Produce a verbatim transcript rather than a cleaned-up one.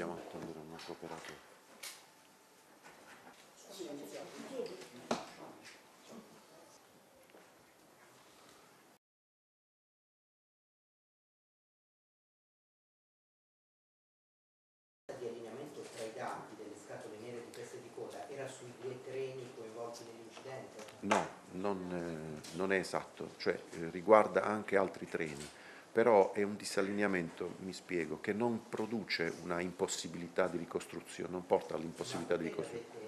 chiamato allora il nostro operatore. Di allineamento tra i dati delle scatole nere di teste di coda era sui due treni coinvolti nell'incidente? No, non, eh, non è esatto, cioè eh, riguarda anche altri treni, però è un disallineamento, mi spiego, che non produce una impossibilità di ricostruzione, non porta all'impossibilità di ricostruzione.